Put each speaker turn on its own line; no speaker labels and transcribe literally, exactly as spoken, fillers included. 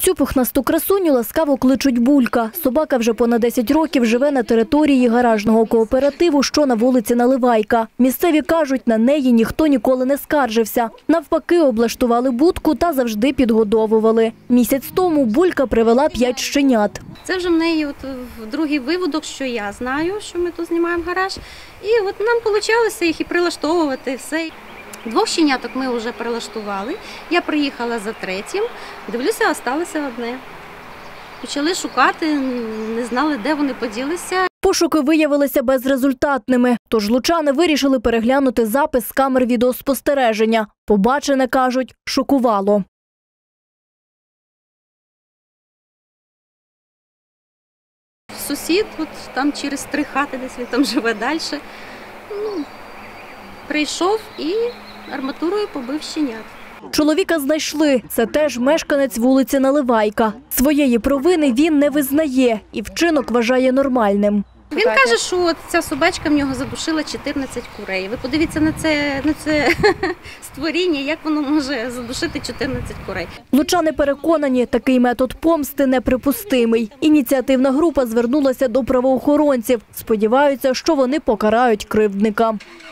Цю пухнасту красуню ласкаво кличуть Булька. Собака вже понад десять років живе на території гаражного кооперативу, що на вулиці Наливайка. Місцеві кажуть, на неї ніхто ніколи не скаржився. Навпаки, облаштували будку та завжди підгодовували. Місяць тому Булька привела п'ять щенят.
Це вже в неї от другий виводок, що я знаю, що ми тут знімаємо гараж. І от нам вийшло їх і прилаштовувати, все. Двох щеняток ми вже прилаштували. Я приїхала за третім, дивлюся, залишилося одне. Почали шукати, не знали, де вони поділися.
Пошуки виявилися безрезультатними, тож лучани вирішили переглянути запис з камер відеоспостереження. Побачене, кажуть, шокувало.
Сусід, от там через три хати, десь він там живе далі, ну, прийшов і арматурою побив щенят.
Чоловіка знайшли. Це теж мешканець вулиці Наливайка. Своєї провини він не визнає і вчинок вважає нормальним.
Він каже, що ця собачка в нього задушила чотирнадцять курей. Ви подивіться на це, на це створіння, як воно може задушити чотирнадцять курей.
Лучани переконані, такий метод помсти неприпустимий. Ініціативна група звернулася до правоохоронців. Сподіваються, що вони покарають кривдника.